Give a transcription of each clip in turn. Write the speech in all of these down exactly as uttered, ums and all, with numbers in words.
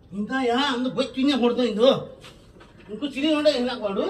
ಇಂದಯಾ ಅಂದು ಬಚ್ಚಿನೇ ಹೊಡೆದ ಇಂದು ಇಂಕು ಚಿನಿ ಹೊಡೆ ಇಲ್ಲ ಕೊಡು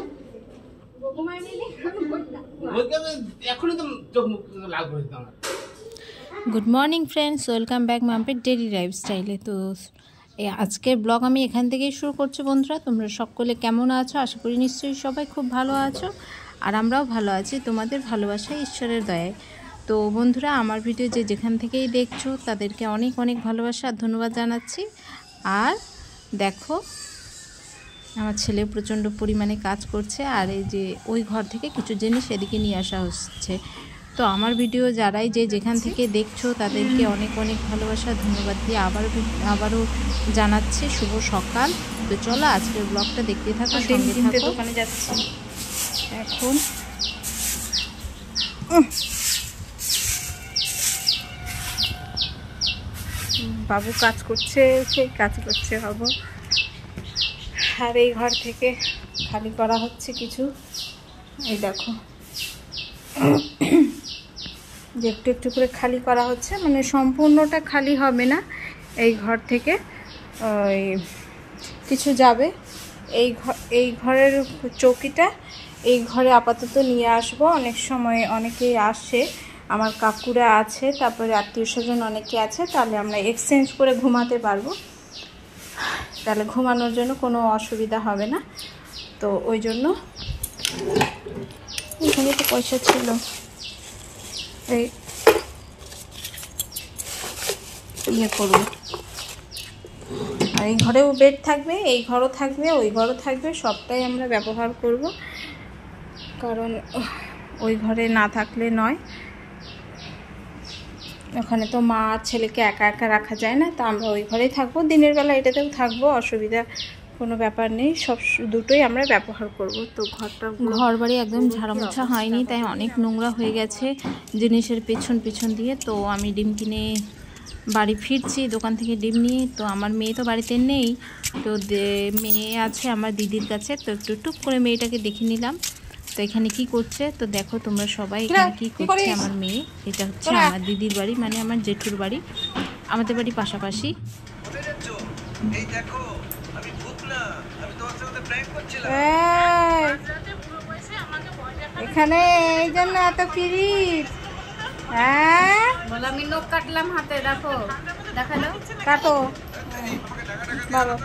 good morning friends welcome back माम्पेर डेली लाइफस्टाइले। तो आजकेर ब्लग आमी एखान थेकेई शुरू करछि। बंधुरा तोमरा सकले केमन आछो? आशा करी निश्चयई सबाई खूब भालो आछो और आमराओ भालो आछि तोमादेर भालोबासाय ईश्वरेर दयाय। तो बंधुरा आमार भिडियो जे जेखान थेकेई देखछो तादेरके अनेक अनेक भालोबासा और धन्यवाद जानाच्छि। और देखो আমার ছেলে প্রচণ্ড পরিমাণে কাজ করছে আর এই যে ওই ঘর থেকে কিছু জিনিস এদিকে নিয়ে আসা হচ্ছে। তো আমার ভিডিও যারাই যে যেখান থেকে দেখছো তাদেরকে অনেক অনেক ভালোবাসা ধন্যবাদ দিয়ে আবার আবারও জানাচ্ছি শুভ সকাল। তো চলো আজকের ব্লগটা দেখতে থাকো, সঙ্গে থাকো। দোকানে যাচ্ছি এখন। বাবু কাজ করছে, সেই কাজ করছে বাবু। আর এই ঘর থেকে খালি করা হচ্ছে কিছু, এই দেখো যে একটু একটু করে খালি করা হচ্ছে, মানে সম্পূর্ণটা খালি হবে না। এই ঘর থেকে ওই কিছু যাবে। এই ঘর এই ঘরের চৌকিটা এই ঘরে আপাতত নিয়ে আসব। অনেক সময় অনেকেই আসে, আমার কাকুরা আছে, তারপরে আত্মীয় স্বজন অনেকে আছে, তাহলে আমরা এক্সচেঞ্জ করে ঘুমাতে পারবো, তাহলে ঘুমানোর জন্য কোনো অসুবিধা হবে না। তো ওই জন্য এখানে তো পয়সা ছিল, এই ইয়ে করবো। আর এই ঘরেও বেড থাকবে, এই ঘরও থাকবে, ওই ঘরও থাকবে, সবটাই আমরা ব্যবহার করব, কারণ ওই ঘরে না থাকলে নয়। ওখানে তো মা আর ছেলেকে একা একা রাখা যায় না, তো আমরা ওই ঘরেই থাকবো। দিনের বেলা এটাতেও থাকবো, অসুবিধা কোনো ব্যাপার নেই, সব দুটোই আমরা ব্যবহার করব। তো ঘরটা ঘর বাড়ি একদম ঝাড়ামোছা হয়নি, তাই অনেক নোংরা হয়ে গেছে জিনিসের পেছন পেছন দিয়ে। তো আমি ডিম কিনে বাড়ি ফিরছি দোকান থেকে ডিম নিয়ে। তো আমার মেয়ে তো বাড়িতে নেই, তো মেয়ে আছে আমার দিদির কাছে। তো একটু টুক করে মেয়েটাকে দেখে নিলাম তো এখানে কি করছে। তো দেখো তোমরা সবাই এখানে কি করছে। আমার মেয়ে, এটা হচ্ছে আমার দিদির বাড়ি, মানে আমার জেঠুর বাড়ি, আমাদের বাড়ি পাশাপাশি। এখানে এই জন্য এত পিরিত। হ্যাঁ বলো, আমি নখ কাটলাম হাতে, দেখো দেখালো, কাটো বাবা।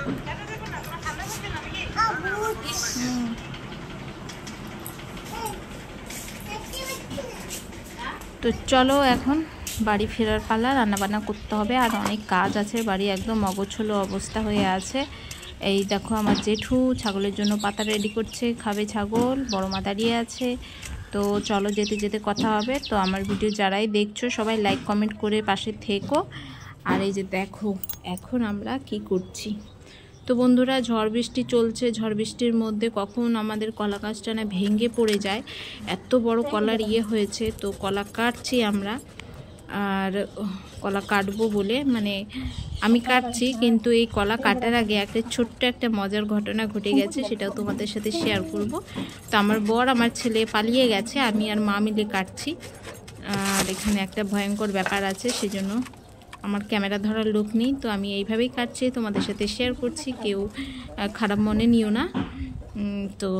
তো চলো এখন বাড়ি ফেরার পালা, রান্নাবান্না করতে হবে, আর অনেক কাজ আছে। বাড়ি একদম অগোছালো অবস্থা হয়ে আছে। এই দেখো আমার জেঠু ছাগলের জন্য পাতা রেডি করছে, খাবে ছাগল, বড় মা দাঁড়িয়ে আছে। তো চলো যেতে যেতে কথা হবে। তো আমার ভিডিও যারাই দেখছো সবাই লাইক কমেন্ট করে পাশে থেকো। আর এই যে দেখো এখন আমরা কি করছি। তো বন্ধুরা ঝড় বৃষ্টি চলছে, ঝড় বৃষ্টির মধ্যে কখন আমাদের কলা গাছটা না ভেঙে পড়ে যায়, এত বড় কলার ইয়ে হয়েছে। তো কলা কাটছি আমরা, আর কলা কাটবো বলে মানে আমি কাটছি, কিন্তু এই কলা কাটার আগে একটা ছোট্ট একটা মজার ঘটনা ঘটে গেছে, সেটাও তোমাদের সাথে শেয়ার করব। তো আমার বর আমার ছেলে পালিয়ে গেছে, আমি আর মা মিলে কাটছি। আর এখানে একটা ভয়ঙ্কর ব্যাপার আছে, সেজন্য আমার ক্যামেরা ধরার লোক নেই, তো আমি এইভাবেই কাটছি, তোমাদের সাথে শেয়ার করছি, কেউ খারাপ মনে নিও না। তো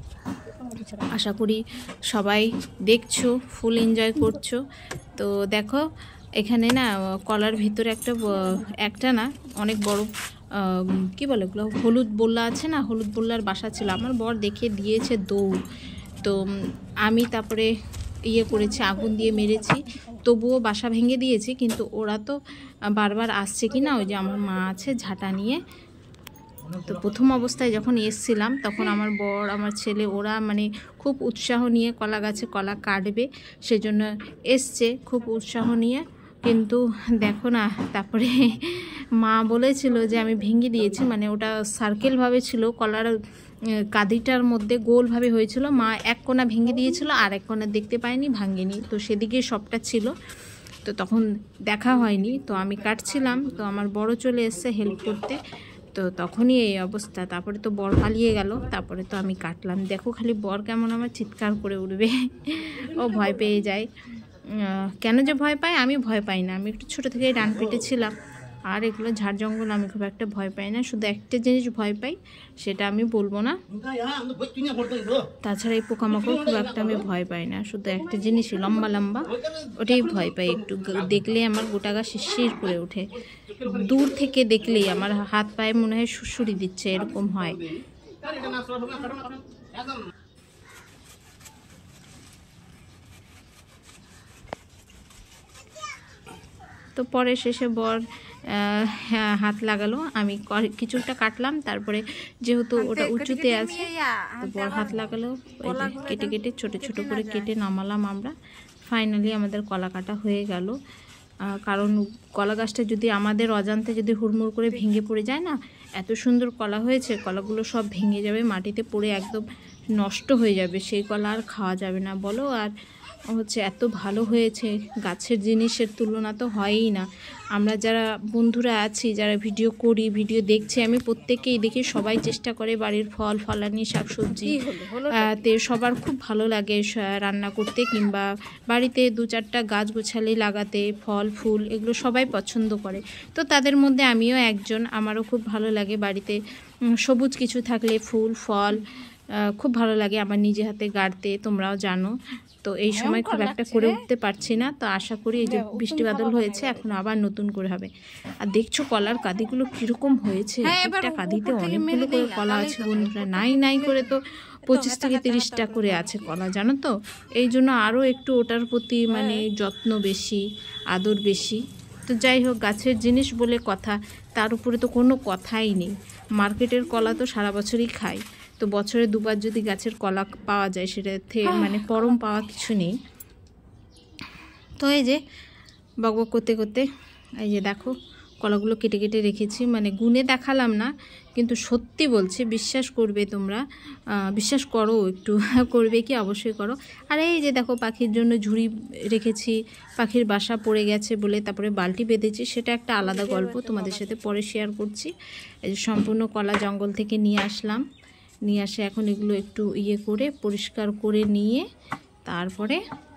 আশা করি সবাই দেখছো, ফুল এনজয় করছো। তো দেখো এখানে না কলার ভিতরে একটা একটা না অনেক বড় কি বলে ওগুলো, হলুদ বল্লা আছে না, হলুদ বল্লার বাসা ছিল। আমার বর দেখে দিয়েছে দৌড়, তো আমি তারপরে ইয়ে করেছি, আগুন দিয়ে মেরেছি, তবুও বাসা ভেঙে দিয়েছি। কিন্তু ওরা তো বারবার আসছে কি না, ওই যে আমার মা আছে ঝাঁটা নিয়ে। তো প্রথম অবস্থায় যখন এসছিলাম তখন আমার বর আমার ছেলে ওরা মানে খুব উৎসাহ নিয়ে কলা গাছে কলা কাটবে, সেজন্য এসছে খুব উৎসাহ নিয়ে। কিন্তু দেখো না তারপরে মা বলেছিল যে আমি ভেঙে দিয়েছি, মানে ওটা সার্কেলভাবে ছিল, কলার কাঁদিটার মধ্যে গোলভাবে হয়েছিল। মা এক কোণা ভেঙে দিয়েছিল, আর এক কোণা দেখতে পায়নি, ভাঙেনি, তো সেদিকে সবটা ছিল, তো তখন দেখা হয়নি। তো আমি কাটছিলাম, তো আমার বড় চলে এসছে হেল্প করতে, তো তখনই এই অবস্থা। তারপরে তো বর পালিয়ে গেল, তারপরে তো আমি কাটলাম। দেখো খালি বর কেমন আমার চিৎকার করে উঠবে, ও ভয় পেয়ে যায়। কেন যে ভয় পায় আমি ভয় পাই না, আমি একটু ছোটো থেকেই ডান পেটে ছিলাম, আর এগুলো ঝাড় জঙ্গল আমি খুব একটা ভয় পাই না, শুধু একটা জিনিস ভয় পাই, সেটা আমি বলবো না। তাছাড়া এই পোকামাকড় খুব একটা আমি ভয় পাই না, শুধু একটা জিনিসই লম্বা লম্বা, ওটাই ভয় পাই। একটু দেখলে আমার গোটা গা শিরশির করে ওঠে, দূর থেকে দেখলেই আমার হাত পায়ে মনে হয় সুড়সুড়ি দিচ্ছে, এরকম হয়। তো পরে শেষে বর হাত লাগালো, আমি কিছুটা কাটলাম, তারপরে যেহেতু ওটা উঁচুতে আছে তো বর হাত লাগালো, কেটে কেটে ছোট ছোট করে কেটে নামালাম আমরা। ফাইনালি আমাদের কলা কাটা হয়ে গেল। কারণ কলা গাছটা যদি আমাদের অজান্তে যদি হুড়মুড় করে ভেঙে পড়ে যায় না, এত সুন্দর কলা হয়েছে, কলাগুলো সব ভেঙে যাবে, মাটিতে পড়ে একদম নষ্ট হয়ে যাবে, সেই কলা আর খাওয়া যাবে না বলো। আর হচ্ছে এত ভালো হয়েছে, গাছের জিনিসের তুলনা তো হয়ই না। আমরা যারা বন্ধুরা আছি, যারা ভিডিও করি, ভিডিও দেখছি, আমি প্রত্যেকেই দেখি সবাই চেষ্টা করে বাড়ির ফল ফলানি শাকসবজি তে সবার খুব ভালো লাগে রান্না করতে, কিংবা বাড়িতে দু চারটা গাছ গোছালি লাগাতে, ফল ফুল এগুলো সবাই পছন্দ করে। তো তাদের মধ্যে আমিও একজন, আমারও খুব ভালো লাগে বাড়িতে সবুজ কিছু থাকলে, ফুল ফল খুব ভালো লাগে আমার নিজে হাতে গাড়তে, তোমরাও জানো। তো এই সময় খুব একটা করে উঠতে পারছি না, তো আশা করি এই যে বৃষ্টি বাদল হয়েছে, এখন আবার নতুন করে হবে। আর দেখছো কলার কাঁদিগুলো কীরকম হয়েছে, একটা কাঁদিতে অনেকগুলো করে কলা আছে বন্ধুরা, নাই নাই করে তো পঁচিশ থেকে তিরিশটা করে আছে কলা, জানো তো। এই জন্য আরও একটু ওটার প্রতি মানে যত্ন বেশি, আদর বেশি। তো যাই হোক, গাছের জিনিস বলে কথা, তার উপরে তো কোনো কথাই নেই। মার্কেটের কলা তো সারা বছরই খাই, তো বছরে দুবার যদি গাছের কলা পাওয়া যায়, সেটাতে মানে পরম পাওয়া কিছু নেই। তো এই যে বকবক করতে করতে এই যে দেখো কলাগুলো কেটে কেটে রেখেছি, মানে গুনে দেখালাম না, কিন্তু সত্যি বলছি, বিশ্বাস করবে তোমরা, বিশ্বাস করো, একটু করবে কি অবশ্যই করো। আর এই যে দেখো পাখির জন্য ঝুড়ি রেখেছি, পাখির বাসা পড়ে গেছে বলে তারপরে বালতি বেঁধেছি, সেটা একটা আলাদা গল্প, তোমাদের সাথে পরে শেয়ার করছি। এই যে সম্পূর্ণ কলা জঙ্গল থেকে নিয়ে আসলাম, নিয়ে আসে এখন এগুলো একটু ইয়ে করে পরিষ্কার করে নিয়ে তারপরে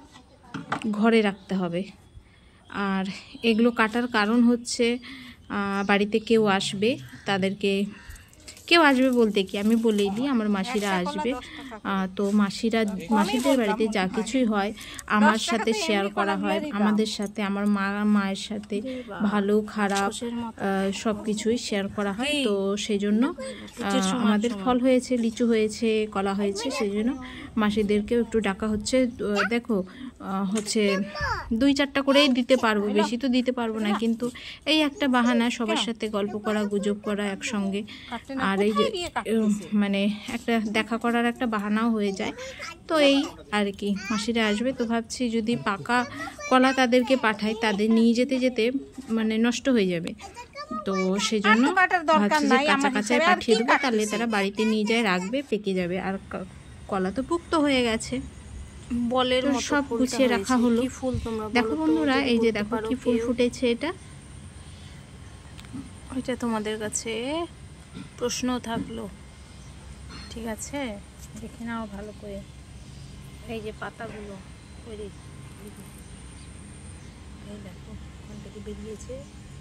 ঘরে রাখতে হবে। আর এগুলো কাটার কারণ হচ্ছে বাড়িতে কেউ আসবে, তাদেরকে কেউ আসবে বলতে কি আমি বলেই দিই, আমার মাসিরা আসবে। তো মাসিরা মাসিদের বাড়িতে যা কিছুই হয় আমার সাথে শেয়ার করা হয়, আমাদের সাথে, আমার মা মায়ের সাথে ভালো খারাপ সব কিছুই শেয়ার করা হয়। তো সেই জন্য আমাদের ফল হয়েছে, লিচু হয়েছে, কলা হয়েছে, সেই জন্য মাসিদেরকেও একটু ডাকা হচ্ছে। দেখো হচ্ছে দুই চারটা করেই দিতে পারবো, বেশি তো দিতে পারবো না, কিন্তু এই একটা বাহানা সবার সাথে গল্প করা, গুজব করা একসঙ্গে, আর এই যে মানে একটা দেখা করার একটা বাহানাও হয়ে যায়। তো এই আর কি, মাসিরা আসবে, তো ভাবছি যদি পাকা কলা তাদেরকে পাঠাই, তাদের নিয়ে যেতে যেতে মানে নষ্ট হয়ে যাবে, তো সেই জন্য ভাবছি যে কাঁচা কাঁচায় পাঠিয়ে দেবো, তাহলে তারা বাড়িতে নিয়ে যায়, রাখবে, পেকে যাবে। আর কলা তো পুক্ত হয়ে গেছে, বলের সব গুছিয়ে রাখা হলো। দেখো বন্ধুরা, এই যে দেখো কি ফুল ফুটেছে, এটা ওইটা তোমাদের কাছে প্রশ্ন থাকলো, ঠিক আছে, দেখে নাও ভালো করে। এই যে পাতাগুলো, ওই দেখো ওখান থেকে বেরিয়েছে,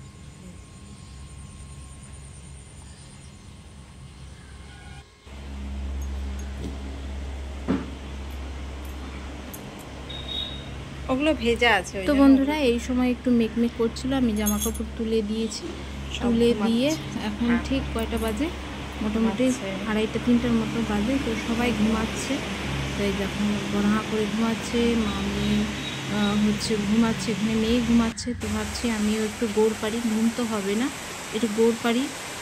ওগুলো ভেজা আছে। তো বন্ধুরা, এই সময় একটু মেকমেক করছিল, আমি জামা কাপড় তুলে দিয়েছি, তুলে দিয়ে এখন ঠিক কয়টা বাজে, মোটামুটি আড়াইটা তিনটার মতো বাজে। তো সবাই ঘুমাচ্ছে, তো এই যখন বড়হা করে ঘুমাচ্ছে, মামি হচ্ছে ঘুমাচ্ছে, এখানে মেয়ে ঘুমাচ্ছে। তো ভাবছি আমিও একটু গোড় পারি, ঘুম তো হবে না, একটু গোড় পারি।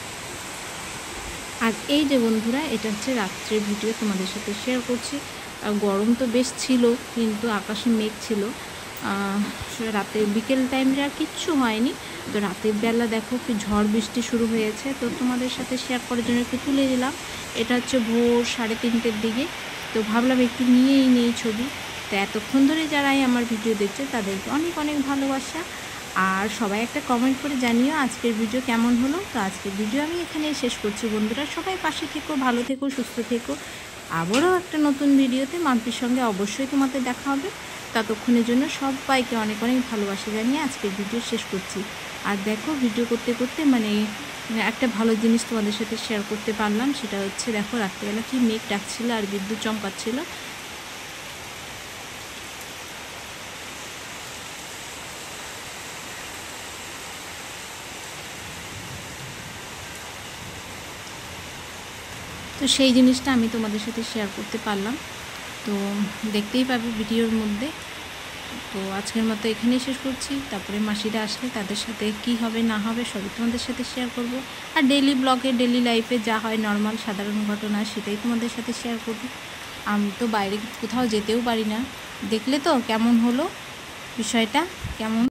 আর এই যে বন্ধুরা, এটা হচ্ছে রাত্রের ভিডিও, তোমাদের সাথে শেয়ার করছি। গরম তো বেশ ছিল, কিন্তু আকাশে মেঘ ছিল। রাতে বিকেল টাইমে আর কিচ্ছু হয়নি, তো রাতের বেলা দেখো কি ঝড় বৃষ্টি শুরু হয়েছে। তো তোমাদের সাথে শেয়ার করার জন্য একটু তুলে দিলাম। এটা হচ্ছে ভোর সাড়ে তিনটের দিকে, তো ভাবলাম একটু নিয়েই নেই ছবি। তো এতক্ষণ ধরে যারাই আমার ভিডিও দেখছে তাদেরকে অনেক অনেক ভালোবাসা, আর সবাই একটা কমেন্ট করে জানিও আজকের ভিডিও কেমন হলো। তো আজকের ভিডিও আমি এখানেই শেষ করছি বন্ধুরা, সবাই পাশে থেকো, ভালো থেকো, সুস্থ থেকো। আবারও একটা নতুন ভিডিওতে মাম্পির সঙ্গে অবশ্যই তোমাদের দেখা হবে। ততক্ষণের জন্য সবাইকে অনেক অনেক ভালোবাসা জানিয়ে আজকের ভিডিও শেষ করছি। আর দেখো ভিডিও করতে করতে মানে একটা ভালো জিনিস তোমাদের সাথে শেয়ার করতে পারলাম, সেটা হচ্ছে দেখো রাত্রিবেলা কি মেঘ ডাকছিল আর বিদ্যুৎ চমকাচ্ছিল। তো সেই জিনিসটা আমি তোমাদের সাথে শেয়ার করতে পারলাম, তো দেখতেই পাবে ভিডিওর মধ্যে। তো আজকের মতো এখানেই শেষ করছি, তারপরে মাসিরা আসলে তাদের সাথে কি হবে না হবে সবই তোমাদের সাথে শেয়ার করব। আর ডেইলি ব্লগে ডেইলি লাইফে যা হয় নর্মাল সাধারণ ঘটনা সেটাই তোমাদের সাথে শেয়ার করব। আমি তো বাইরে কোথাও যেতেও পারি না, দেখলে তো কেমন হলো বিষয়টা, কেমন